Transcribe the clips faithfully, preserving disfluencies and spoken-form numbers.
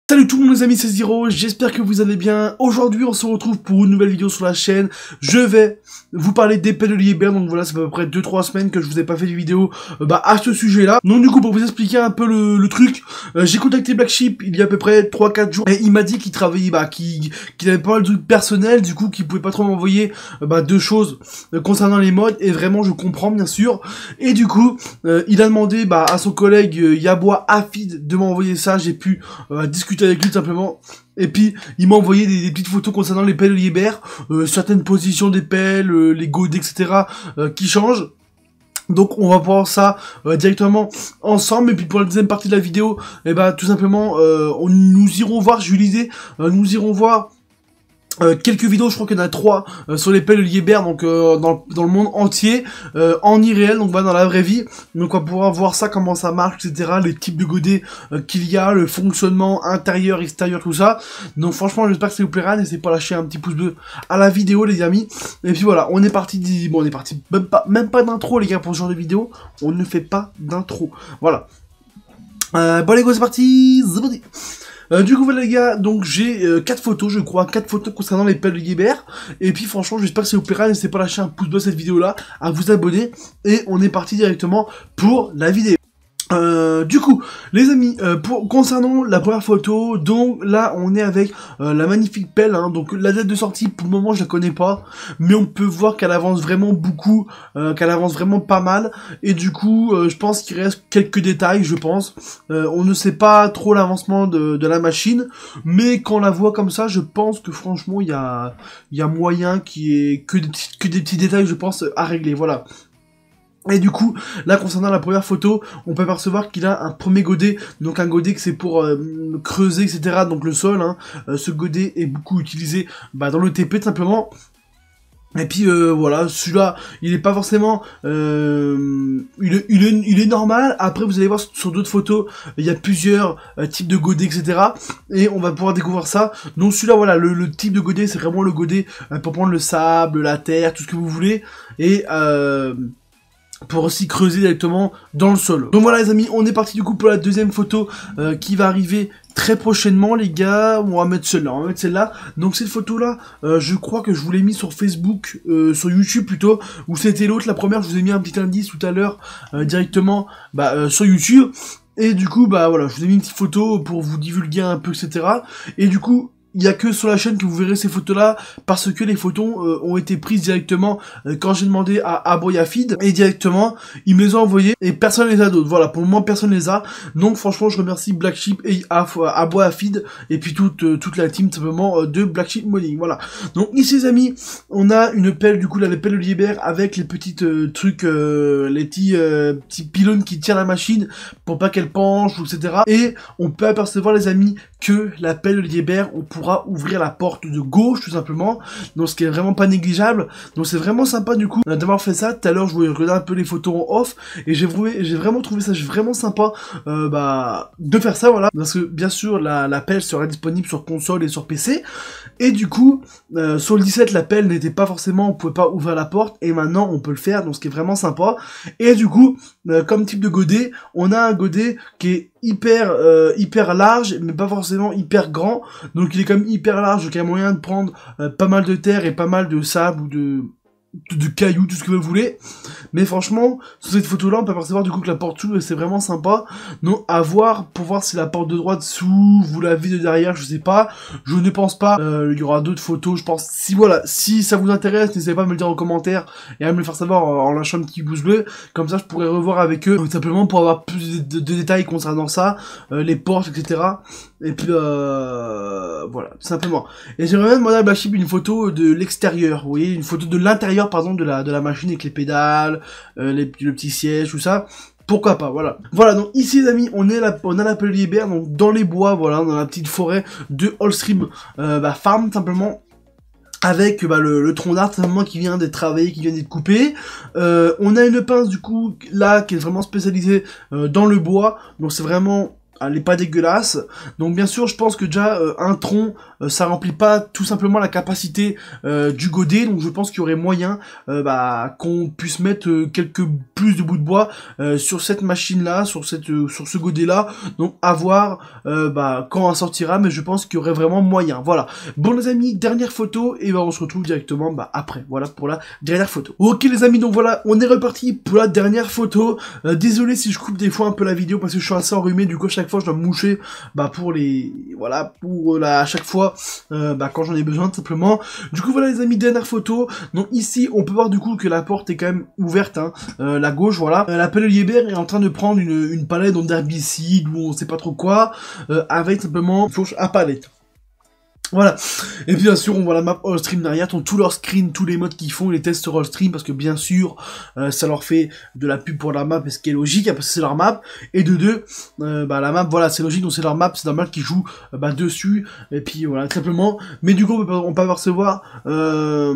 Salut tout le monde les amis, c'est Zero, j'espère que vous allez bien. Aujourd'hui on se retrouve pour une nouvelle vidéo sur la chaîne. Je vais vous parler d'épée de Liébert, donc voilà, ça fait à peu près deux trois semaines que je vous ai pas fait de vidéo euh, bah, à ce sujet là. Donc du coup pour vous expliquer un peu le, le truc, euh, j'ai contacté Black Sheep il y a à peu près trois quatre jours et il m'a dit qu'il travaillait, bah qu'il qu'il avait pas mal de trucs personnels, du coup qu'il pouvait pas trop m'envoyer euh, bah, deux choses euh, concernant les mods, et vraiment je comprends bien sûr. Et du coup euh, il a demandé bah, à son collègue euh, Yabois Afid de m'envoyer ça, j'ai pu euh, discuter avec lui tout simplement. Et puis il m'a envoyé des, des petites photos concernant les pelles de Liébert, euh, certaines positions des pelles, euh, les godets, et cetera euh, qui changent. Donc on va voir ça euh, directement ensemble. Et puis pour la deuxième partie de la vidéo, et eh ben tout simplement euh, on, nous irons voir, j'ai eu l'idée, euh, nous irons voir Euh, quelques vidéos, je crois qu'il y en a trois euh, sur les pelles de Liébert, donc euh, dans, dans le monde entier, euh, en irréel, donc voilà, dans la vraie vie. Donc on va pouvoir voir ça, comment ça marche, et cetera. Les types de godets euh, qu'il y a, le fonctionnement intérieur, extérieur, tout ça. Donc franchement, j'espère que ça vous plaira. N'hésitez pas à lâcher un petit pouce bleu à la vidéo, les amis. Et puis voilà, on est parti. Bon, on est parti. Même pas, même pas d'intro, les gars, pour ce genre de vidéo. On ne fait pas d'intro. Voilà. Euh, bon les gars, c'est parti. C'est parti. Euh, du coup voilà les gars, donc j'ai euh, quatre photos je crois, quatre photos concernant les pelles de Liébert. Et puis franchement j'espère que ça vous plaira, n'hésitez pas à lâcher un pouce bleu à cette vidéo là, à vous abonner. Et on est parti directement pour la vidéo. Euh, du coup, les amis, euh, pour concernant la première photo, donc là on est avec euh, la magnifique pelle, hein, donc la date de sortie pour le moment je la connais pas, mais on peut voir qu'elle avance vraiment beaucoup, euh, qu'elle avance vraiment pas mal, et du coup euh, je pense qu'il reste quelques détails, je pense, euh, on ne sait pas trop l'avancement de, de la machine, mais quand on la voit comme ça, je pense que franchement il y a, y a moyen qu'il y ait que des, petits, que des petits détails, je pense, à régler, voilà. Et du coup, là concernant la première photo, on peut apercevoir qu'il a un premier godet, donc un godet que c'est pour euh, creuser, et cetera. Donc le sol, hein. euh, ce godet est beaucoup utilisé bah, dans le T P tout simplement. Et puis euh, voilà, celui-là, il est pas forcément, euh, il, est, il, est, il est normal. Après, vous allez voir sur, sur d'autres photos, il y a plusieurs euh, types de godets, et cetera. Et on va pouvoir découvrir ça. Donc celui-là, voilà, le, le type de godet, c'est vraiment le godet euh, pour prendre le sable, la terre, tout ce que vous voulez. Et euh, pour aussi creuser directement dans le sol. Donc voilà les amis, on est parti du coup pour la deuxième photo euh, qui va arriver très prochainement les gars. On va mettre celle-là, on va mettre celle-là. Donc cette photo là, euh, je crois que je vous l'ai mis sur Facebook, euh, sur YouTube plutôt, ou c'était l'autre, la première, je vous ai mis un petit indice tout à l'heure euh, directement bah, euh, sur YouTube. Et du coup bah voilà, je vous ai mis une petite photo pour vous divulguer un peu, et cetera. Et du coup, il y a que sur la chaîne que vous verrez ces photos là, parce que les photos euh, ont été prises directement euh, quand j'ai demandé à Aboyafid, et directement ils me les ont envoyées et personne les a d'autres. Voilà, pour le moment personne les a. Donc franchement je remercie Black Sheep et Aboyafid et puis toute euh, toute la team simplement euh, de Black Sheep Modding. Voilà. Donc ici les amis, on a une pelle, du coup là, les pelles de Liébert avec les petites euh, trucs, euh, les petits euh, petits pylônes qui tirent la machine pour pas qu'elle penche, et cetera. Et on peut apercevoir les amis que la pelle de Liébert, on pourra ouvrir la porte de gauche tout simplement, donc ce qui est vraiment pas négligeable. Donc c'est vraiment sympa du coup d'avoir fait ça. Tout à l'heure je voulais regarder un peu les photos en off et j'ai trouvé, j'ai vraiment trouvé ça vraiment sympa euh, bah de faire ça, voilà, parce que bien sûr la, la pelle sera disponible sur console et sur P C, et du coup euh, sur le dix-sept la pelle n'était pas forcément, on pouvait pas ouvrir la porte, et maintenant on peut le faire, donc ce qui est vraiment sympa. Et du coup euh, comme type de godet, on a un godet qui est hyper euh, hyper large mais pas forcément hyper grand, donc il est quand même hyper large, donc il y a moyen de prendre euh, pas mal de terre et pas mal de sable ou de de, de cailloux, tout ce que vous voulez. Mais franchement, sur cette photo là on peut apercevoir du coup que la porte s'ouvre et c'est vraiment sympa. Donc à voir pour voir si la porte de droite s'ouvre, vous la vue de derrière, je sais pas, je ne pense pas. Euh, il y aura d'autres photos, je pense. Si voilà, si ça vous intéresse, n'hésitez pas à me le dire en commentaire et à me le faire savoir en, en lâchant un petit pouce bleu, comme ça je pourrais revoir avec eux, donc, simplement pour avoir plus de, de, de détails concernant ça, euh, les portes, et cetera. Et puis euh, voilà, tout simplement. Et j'aimerais bien demander à Black Sheep une photo de l'extérieur, vous voyez, une photo de l'intérieur pardon de la de la machine avec les pédales, euh, les, le petit siège, tout ça. Pourquoi pas, voilà. Voilà, donc ici les amis, on est là, on a la pelle Liébert, donc dans les bois, voilà, dans la petite forêt de Allstream euh, bah, Farm simplement. Avec bah, le, le tronc d'arbre simplement qui vient d'être travaillé, qui vient d'être coupé. Euh, on a une pince du coup là qui est vraiment spécialisée euh, dans le bois, donc c'est vraiment elle est pas dégueulasse. Donc bien sûr, je pense que déjà euh, un tronc, euh, ça remplit pas tout simplement la capacité euh, du godet. Donc je pense qu'il y aurait moyen euh, bah, qu'on puisse mettre euh, quelques plus de bouts de bois euh, sur cette machine là, sur cette euh, sur ce godet là. Donc à voir euh, bah, quand elle sortira, mais je pense qu'il y aurait vraiment moyen. Voilà. Bon les amis, dernière photo et bah on se retrouve directement bah, après. Voilà pour la dernière photo. Ok les amis, donc voilà, on est reparti pour la dernière photo. Euh, désolé si je coupe des fois un peu la vidéo parce que je suis assez enrhumé, du coup chaque fois je dois me moucher bah pour les voilà pour la à chaque fois euh, bah quand j'en ai besoin tout simplement. Du coup voilà les amis, dernière photo. Donc ici on peut voir du coup que la porte est quand même ouverte, hein, euh, la gauche voilà. Euh, la pelle Liebherr est en train de prendre une, une palette d'herbicide ou on sait pas trop quoi euh, avec simplement une fourche à palette. Voilà, et bien sûr on voit la map Allstream derrière, ont tous leurs screens, tous les modes qu'ils font, les tests sur Allstream, parce que bien sûr, euh, ça leur fait de la pub pour la map, et ce qui est logique, parce que c'est leur map, et de deux, euh, bah la map, voilà, c'est logique, donc c'est leur map, c'est normal qu'ils jouent euh, bah, dessus, et puis voilà, tout simplement, mais du coup on peut, on peut apercevoir euh,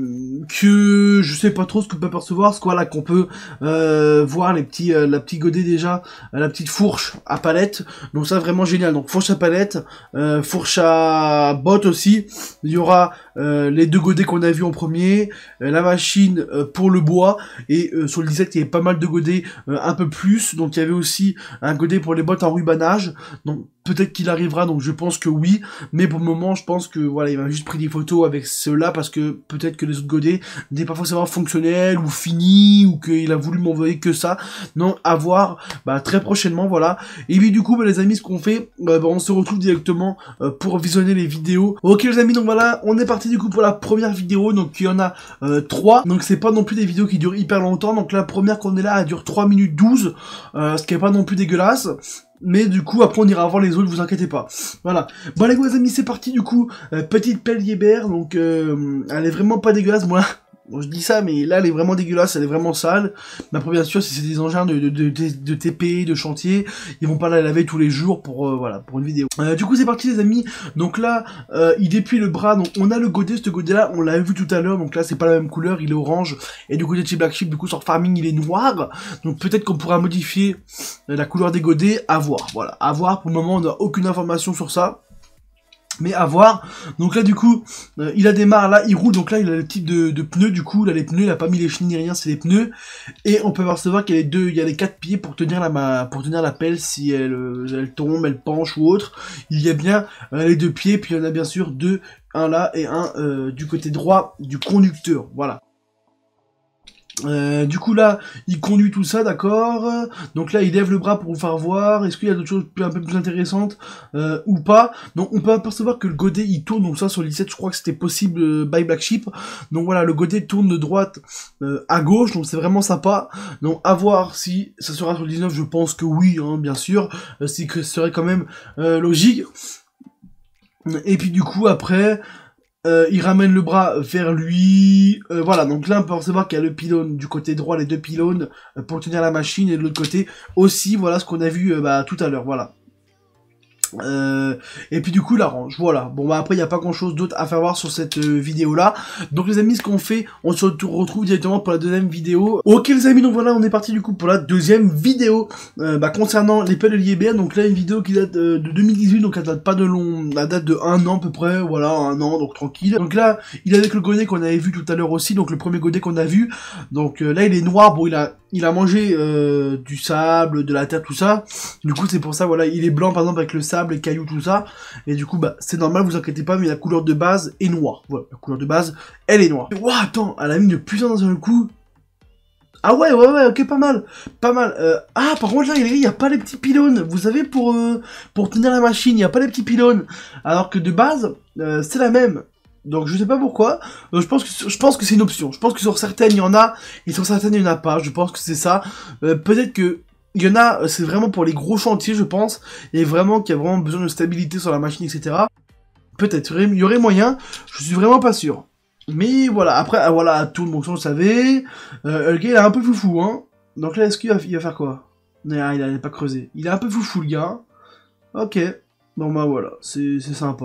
que, je sais pas trop ce qu'on peut apercevoir, ce quoi là, qu'on peut euh, voir les petits, euh, la petite godet déjà, euh, la petite fourche à palette, donc ça vraiment génial, donc fourche à palette, euh, fourche à bot aussi, il y aura euh, les deux godets qu'on a vu en premier, euh, la machine euh, pour le bois, et euh, sur le dix-sept il y avait pas mal de godets euh, un peu plus, donc il y avait aussi un godet pour les bottes en rubanage, donc peut-être qu'il arrivera, donc je pense que oui, mais pour le moment je pense que voilà, il m'a juste pris des photos avec ceux-là, parce que peut-être que les autres godets n'étaient pas forcément fonctionnels, ou finis, ou qu'il a voulu m'envoyer que ça, non, à voir, bah, très prochainement, voilà, et puis du coup, bah, les amis, ce qu'on fait, bah, bah, on se retrouve directement euh, pour visionner les vidéos. Ok les amis, donc voilà, on est parti du coup pour la première vidéo, donc il y en a euh, trois, donc c'est pas non plus des vidéos qui durent hyper longtemps, donc la première qu'on est là, elle dure trois minutes douze, euh, ce qui est pas non plus dégueulasse. Mais du coup, après on ira voir les autres, vous inquiétez pas. Voilà. Bon les gars, les amis, c'est parti du coup. Euh, petite pelle Liebherr, donc euh, elle est vraiment pas dégueulasse, moi. Bon, je dis ça, mais là, elle est vraiment dégueulasse, elle est vraiment sale. Mais après, bien sûr, si c'est des engins de, de, de, de, de T P, de chantier, ils vont pas la laver tous les jours pour, euh, voilà, pour une vidéo. Euh, du coup, c'est parti, les amis. Donc là, euh, il déplie le bras. Donc, on a le godet, ce godet-là, on l'a vu tout à l'heure. Donc là, c'est pas la même couleur, il est orange. Et du côté de chez Black Sheep, du coup, sur Farming, il est noir. Donc, peut-être qu'on pourra modifier la couleur des godets, à voir. Voilà, à voir. Pour le moment, on n'a aucune information sur ça. Mais à voir. Donc là du coup euh, il a démarre là, il roule, donc là il a le type de, de pneus, du coup là les pneus, il a pas mis les chenilles ni rien, c'est les pneus, et on peut percevoir qu'il y a les deux, il y a les quatre pieds pour tenir la pour tenir la pelle si elle, euh, elle tombe, elle penche ou autre, il y a bien euh, les deux pieds, puis il y en a bien sûr deux, un là et un euh, du côté droit du conducteur, voilà. Euh, du coup là, il conduit tout ça, d'accord. Donc là, il lève le bras pour vous faire voir. Est-ce qu'il y a d'autres choses un peu plus intéressantes euh, ou pas? Donc on peut apercevoir que le godet il tourne. Donc ça sur le dix-sept, je crois que c'était possible euh, by Black Sheep. Donc voilà, le godet tourne de droite euh, à gauche. Donc c'est vraiment sympa. Donc à voir si ça sera sur le dix-neuf. Je pense que oui, hein, bien sûr. Euh, c'est que ce serait quand même euh, logique. Et puis du coup après. Euh, il ramène le bras vers lui, euh, voilà, donc là on peut percevoir qu'il y a le pylône du côté droit, les deux pylônes euh, pour tenir la machine, et de l'autre côté aussi, voilà ce qu'on a vu euh, bah, tout à l'heure, voilà. Euh, et puis du coup la range, voilà. Bon bah après il n'y a pas grand chose d'autre à faire voir sur cette euh, vidéo là. Donc les amis, ce qu'on fait, on se retrouve directement pour la deuxième vidéo. Ok les amis, donc voilà, on est parti du coup pour la deuxième vidéo euh, bah, concernant les pelles Liebherr. Donc là une vidéo qui date euh, de deux mille dix-huit, donc elle date pas de long, elle date de un an à peu près, voilà, un an, donc tranquille. Donc là il est avec le godet qu'on avait vu tout à l'heure aussi, donc le premier godet qu'on a vu. Donc euh, là il est noir, bon il a il a mangé euh, du sable, de la terre, tout ça. Du coup c'est pour ça, voilà, il est blanc par exemple avec le sable, les cailloux, tout ça, et du coup bah c'est normal, vous inquiétez pas, mais la couleur de base est noire, voilà, la couleur de base elle est noire. Ouah, attends, elle a mis une puissance dans un coup. Ah ouais, ouais, ouais, ok, pas mal, pas mal. Euh, ah, par contre là, il y a pas les petits pylônes, vous savez, pour euh, pour tenir la machine, il y a pas les petits pylônes, alors que de base euh, c'est la même. Donc je sais pas pourquoi, euh, je pense que je pense que c'est une option, je pense que sur certaines il y en a, et sur certaines il y en a pas, je pense que c'est ça. Euh, peut-être que il y en a, c'est vraiment pour les gros chantiers, je pense, et vraiment qu'il y a vraiment besoin de stabilité sur la machine, et cetera. Peut-être, il y aurait moyen, je suis vraiment pas sûr. Mais voilà, après, ah, voilà, tout le monde, vous le savez, euh, le gars, il est un peu foufou, hein. Donc là, est-ce qu'il va, il va faire quoi? Non, il a pas creusé. Il est un peu foufou, le gars. Ok. Bon, bah voilà, c'est sympa.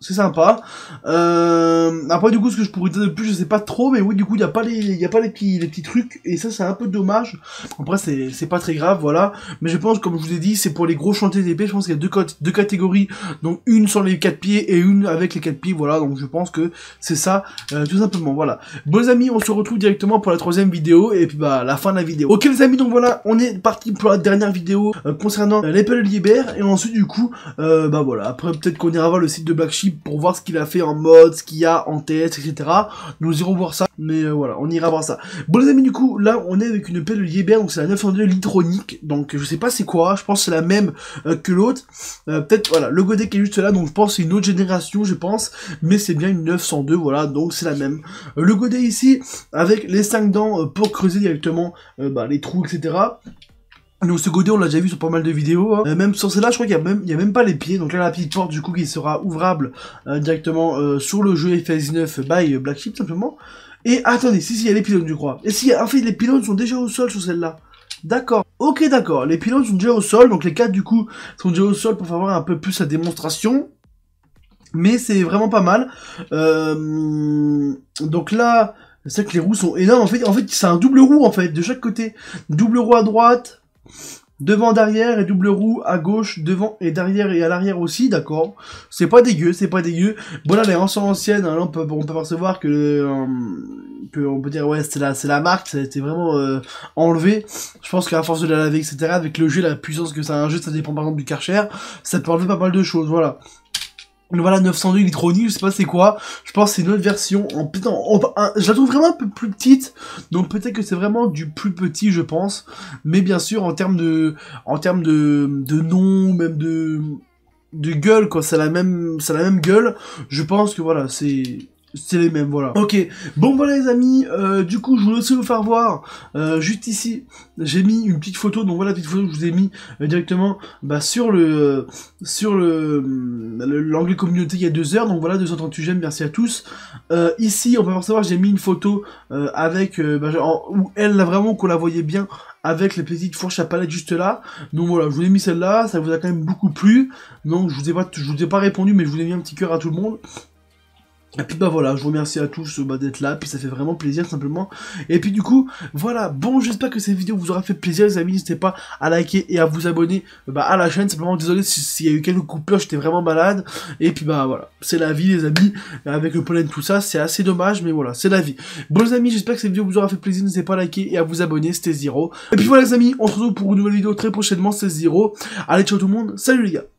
c'est sympa. Euh, après du coup ce que je pourrais dire de plus je sais pas trop, mais oui du coup il y a pas les il y a pas les petits les petits trucs et ça c'est un peu dommage. Après c'est c'est pas très grave, voilà, mais je pense comme je vous ai dit c'est pour les gros chantiers d'épée, je pense qu'il y a deux deux catégories, donc une sur les quatre pieds et une avec les quatre pieds, voilà, donc je pense que c'est ça euh, tout simplement, voilà. Bon les amis, on se retrouve directement pour la troisième vidéo et puis bah la fin de la vidéo. OK les amis, donc voilà, on est parti pour la dernière vidéo euh, concernant euh, les peleliers Bear et ensuite du coup euh, bah voilà, après peut-être qu'on ira voir le site de Black Sheep pour voir ce qu'il a fait en mode, ce qu'il y a en test, et cetera. Nous irons voir ça, mais euh, voilà, on ira voir ça. Bon les amis, du coup, là, on est avec une pelelier Bear, donc c'est la neuf cent deux Litronic, donc je sais pas c'est quoi, je pense que c'est la même euh, que l'autre, euh, peut-être, voilà, le godet qui est juste là, donc je pense que c'est une autre génération, je pense, mais c'est bien une neuf cent deux, voilà, donc c'est la même. Euh, le godet ici, avec les cinq dents euh, pour creuser directement euh, bah, les trous, et cetera. Donc ce godet on l'a déjà vu sur pas mal de vidéos, hein. euh, même sur celle-là je crois qu'il y a même il y a même pas les pieds, donc là la petite porte du coup qui sera ouvrable euh, directement euh, sur le jeu F S dix-neuf by Black Sheep simplement. Et attendez, si si il y a les pylônes je crois. Et si en fait les pylônes sont déjà au sol sur celle-là. D'accord, ok d'accord, les pylônes sont déjà au sol, donc les quatre du coup sont déjà au sol pour faire voir un peu plus la démonstration. Mais c'est vraiment pas mal. Euh, donc là, c'est vrai que les roues sont énormes, en fait, en fait c'est un double roue en fait, de chaque côté. Double roue à droite, devant, derrière, et double roue à gauche, devant et derrière et à l'arrière aussi, d'accord. C'est pas dégueu, c'est pas dégueu. Bon là, les rançons anciennes, hein, là, on peut, on peut percevoir que, euh, que on peut dire, ouais, c'est la, c'est la marque, ça a été vraiment euh, enlevé. Je pense qu'à force de la laver, et cetera, avec le jeu, la puissance que ça a un jeu, ça dépend par exemple du Karcher, ça peut enlever pas mal de choses, voilà. Donc voilà, neuf cent deux Litronic, je sais pas c'est quoi, je pense que c'est une autre version, en, en, en, en, je la trouve vraiment un peu plus petite, donc peut-être que c'est vraiment du plus petit je pense, mais bien sûr en termes de, en termes de, de nom, même de, de gueule quoi, c'est la même, c'est la même gueule, je pense que voilà, c'est... c'est les mêmes, voilà. Ok, bon voilà les amis, euh, du coup je voulais aussi vous faire voir, euh, juste ici, j'ai mis une petite photo, donc voilà la petite photo que je vous ai mis euh, directement bah, sur le euh, sur le l'onglet communauté il y a deux heures, donc voilà, deux cent trente-huit j'aime, merci à tous. Euh, ici, on peut savoir, j'ai mis une photo euh, avec, euh, bah, en, où elle, là vraiment, qu'on la voyait bien, avec les petites fourches à palette juste là. Donc voilà, je vous ai mis celle-là, ça vous a quand même beaucoup plu, donc je vous ai pas, je vous ai pas répondu, mais je vous ai mis un petit cœur à tout le monde. Et puis bah voilà, je vous remercie à tous bah, d'être là, puis ça fait vraiment plaisir simplement. Et puis du coup, voilà, bon j'espère que cette vidéo vous aura fait plaisir les amis, n'hésitez pas à liker et à vous abonner bah, à la chaîne, simplement désolé s'il y a eu quelques coupures, j'étais vraiment malade. Et puis bah voilà, c'est la vie les amis, avec le pollen tout ça, c'est assez dommage, mais voilà, c'est la vie. Bon les amis, j'espère que cette vidéo vous aura fait plaisir, n'hésitez pas à liker et à vous abonner, c'était Zero. Et puis voilà les amis, on se retrouve pour une nouvelle vidéo très prochainement, c'est Zero. Allez ciao tout le monde, salut les gars.